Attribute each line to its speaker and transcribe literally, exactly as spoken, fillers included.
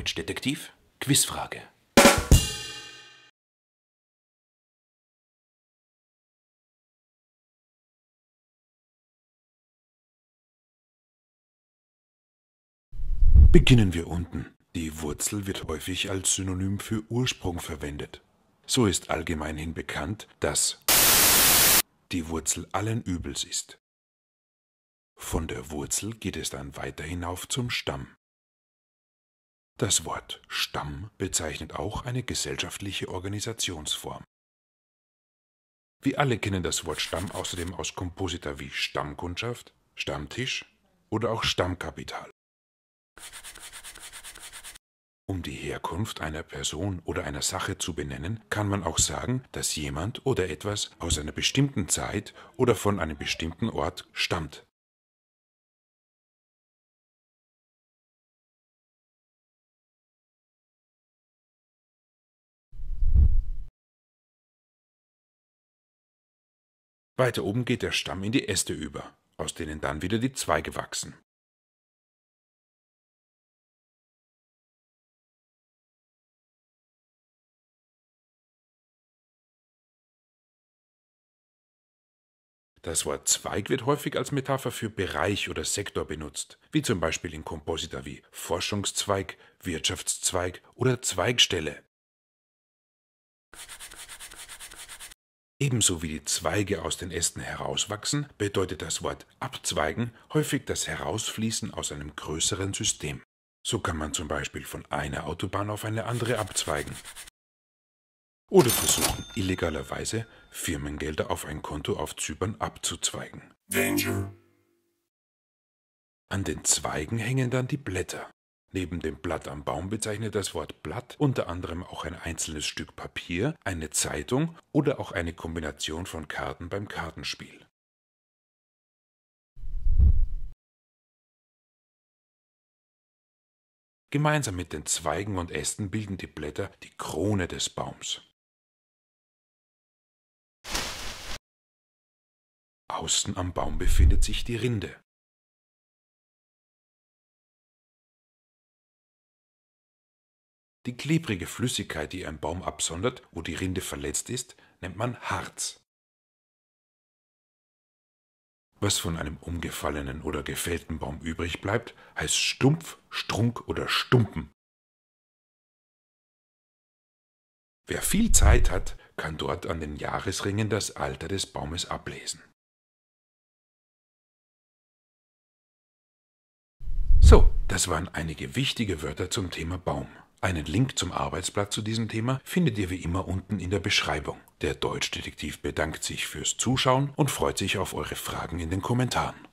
Speaker 1: Deutschdetektiv? Quizfrage. Beginnen wir unten. Die Wurzel wird häufig als Synonym für Ursprung verwendet. So ist allgemeinhin bekannt, dass die Wurzel allen Übels ist. Von der Wurzel geht es dann weiter hinauf zum Stamm. Das Wort Stamm bezeichnet auch eine gesellschaftliche Organisationsform. Wir alle kennen das Wort Stamm außerdem aus Komposita wie Stammkundschaft, Stammtisch oder auch Stammkapital. Um die Herkunft einer Person oder einer Sache zu benennen, kann man auch sagen, dass jemand oder etwas aus einer bestimmten Zeit oder von einem bestimmten Ort stammt. Weiter oben geht der Stamm in die Äste über, aus denen dann wieder die Zweige wachsen. Das Wort Zweig wird häufig als Metapher für Bereich oder Sektor benutzt, wie zum Beispiel in Komposita wie Forschungszweig, Wirtschaftszweig oder Zweigstelle. Ebenso wie die Zweige aus den Ästen herauswachsen, bedeutet das Wort abzweigen häufig das Herausfließen aus einem größeren System. So kann man zum Beispiel von einer Autobahn auf eine andere abzweigen. Oder versuchen, illegalerweise Firmengelder auf ein Konto auf Zypern abzuzweigen. Danger. An den Zweigen hängen dann die Blätter. Neben dem Blatt am Baum bezeichnet das Wort Blatt unter anderem auch ein einzelnes Stück Papier, eine Zeitung oder auch eine Kombination von Karten beim Kartenspiel. Gemeinsam mit den Zweigen und Ästen bilden die Blätter die Krone des Baums. Außen am Baum befindet sich die Rinde. Die klebrige Flüssigkeit, die ein Baum absondert, wo die Rinde verletzt ist, nennt man Harz. Was von einem umgefallenen oder gefällten Baum übrig bleibt, heißt Stumpf, Strunk oder Stumpen. Wer viel Zeit hat, kann dort an den Jahresringen das Alter des Baumes ablesen. So, das waren einige wichtige Wörter zum Thema Baum. Einen Link zum Arbeitsblatt zu diesem Thema findet ihr wie immer unten in der Beschreibung. Der Deutschdetektiv bedankt sich fürs Zuschauen und freut sich auf eure Fragen in den Kommentaren.